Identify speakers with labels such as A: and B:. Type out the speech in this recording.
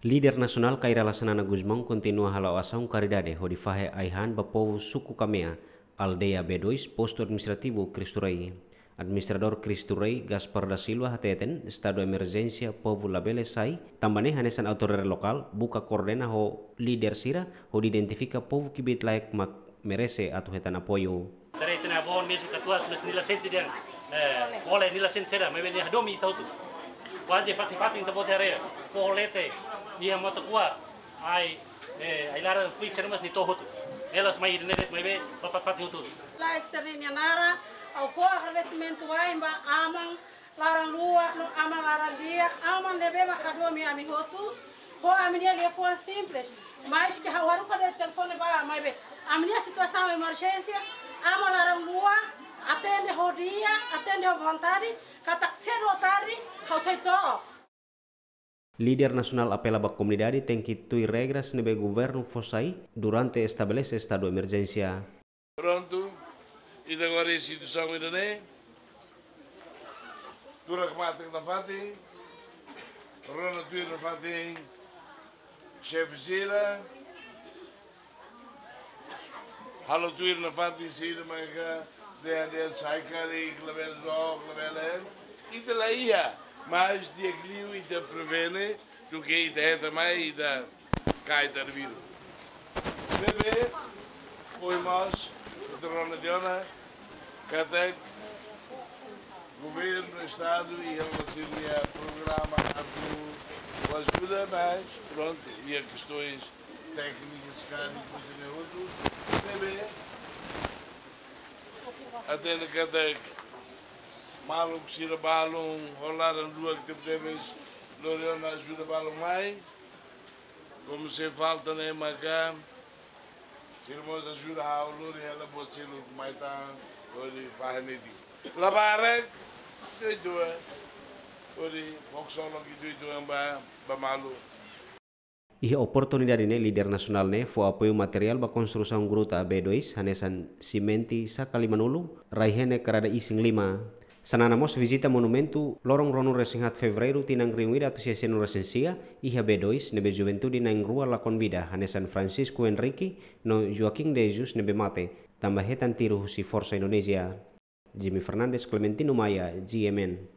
A: Líder nasional Kaira Lasanana Guzmão continua halau ação caridade hodifahe aihan bapovo suku Kamea, aldeia B2, posto administrativo Cristo Rei. Administrador Cristo Rei Gaspar da Silva hateten estado emergência povo labele sai, tambane hanesan autoridade lokal buka coordena ho líder sira ho identifica povo que bit layak mak merece atau hetan apoio.
B: Dari tena bon mesmo katuas mes nila senti dia, boleh nila senti sera, meveni hadomi tau tu. Wajib fati tabo tere, polete, dia moto kuat, ai lara puik sera mas ni toho tu. Elas mai neret meve fati tu.
C: Like serenia nara, au fo agradecimento ai mba amang larang lua, no amang larang dia, amang lebe makadomi ami hotu. Ho aminia ele foi simples, mas que hawaru pada telefone ba mai be. Aminia situação emergência, amang larang lua, atende ho dia, atende ho vontade, katak cero tari, hau saito.
A: Líder nacional apela a comunidade tem que tuir regras nebe governo fossai durante estabelece estado de emergência.
D: Pronto, e agora a situação ainda nem. Dura que mata que não fazem, Rona tuir não fazem, chefe zira, halo tuir não fazem zira, mas de sai cari, clavel dog, clavel e de lá ia. Mas de aglio e de prevene do que de também e da cai da vírus. Bebê, foi mais, o drone de ona, cada governo, estado e a programa a ajuda, mas pronto, e a questões técnicas, cárnicas e outros, bebê, até cada malu que se balão rolar a lua que temos Loriana ajuda balão mais como se falta nem maga se irmãos ajuda a Lori ela pode ser o mais tá ori fahnedi labarek doido ori foxolo que doido ba malu.
A: Iha oportunidade ne líder nasional ne fo apoio material ba construção gruta B2 hanesan simenti sakalimanulu raihene karada ising 5. Sananamos visita monumento lorong ronu resinhat fevereiro tinang ringuida associação resensia iha B2 nebe juventude na rua la convida hanesan Francisco Henrique no Joaquim de Jesus nebe mate tambah hetan tiru si Força Indonesia. Jimmy Fernandes Clementino Maya GMN.